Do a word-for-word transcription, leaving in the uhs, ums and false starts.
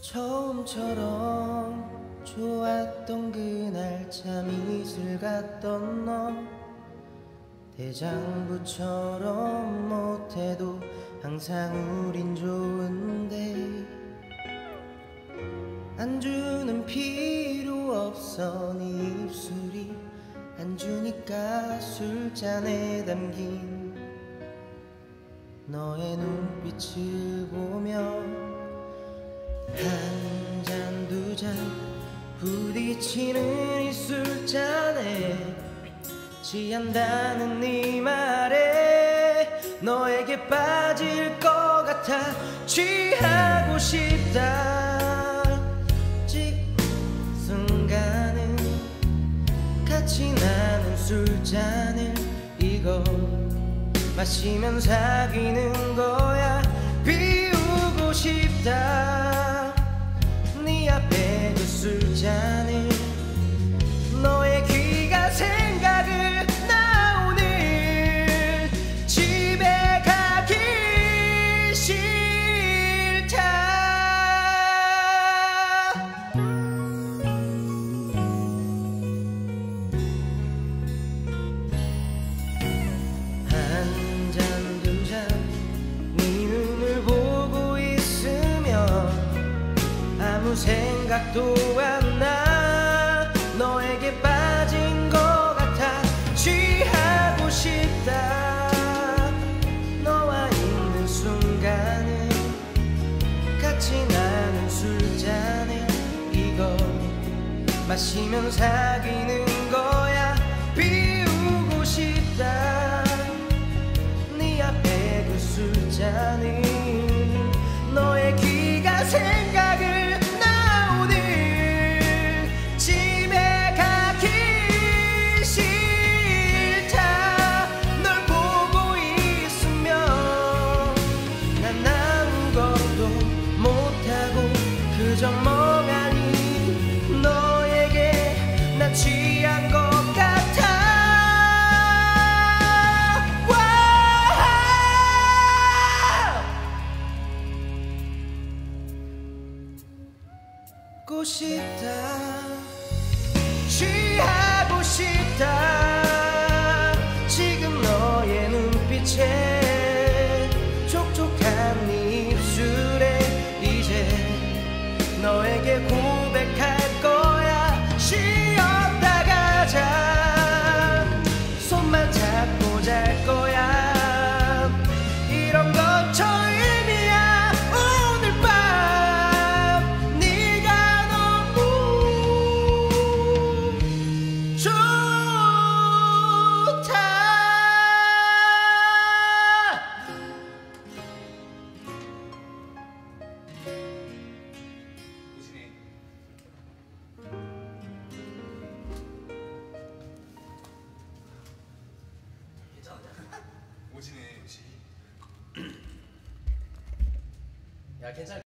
처음처럼 좋았던 그날 참 이슬 같던 너, 대장부처럼 못해도 항상 우린 좋은데 안주는 필요 없어. 네 입술이 안주니까 술잔에 담긴 너의 눈빛을 보며 한 잔 두 잔 부딪히는 이 술잔에 취한다는 네 말에 너에게 빠질 것 같아 취하고 싶다. 지금 순간은 같이 나는 술잔을 이거 마시면 사귀는 거야. 비우고 싶다 네 앞에 그 술잔을. 너의 귀가 생각을 나 오늘 집에 가기 싫다. 한 잔 두 잔 네 눈을 보고 있으면 아무 생각도 안 나. 너에게 빠진 것 같아 취하고 싶다. 너와 있는 순간은 같이 나는 술잔을 이거 마시면 사귀는 거야. 비우고 싶다 네 앞에 그 술잔을. 너의 귀가 생각을 나 오늘 집에 가기 싫다. 널 보고 있으면 난 아무것도 못하고 그저 멍하니 너에게 난 취한 것 같아. 고 싶다 취하고 싶다. 지금 너의 눈빛에 촉촉한 네 입술에 이제 너에게 고백할 거야. 쉬었다 가자 손만 잡고 잘 거야. 이런 건 처음이야. 오늘 밤 네가 너무 좋다. 오진이 괜찮아. 오진이 역시 야 괜찮아.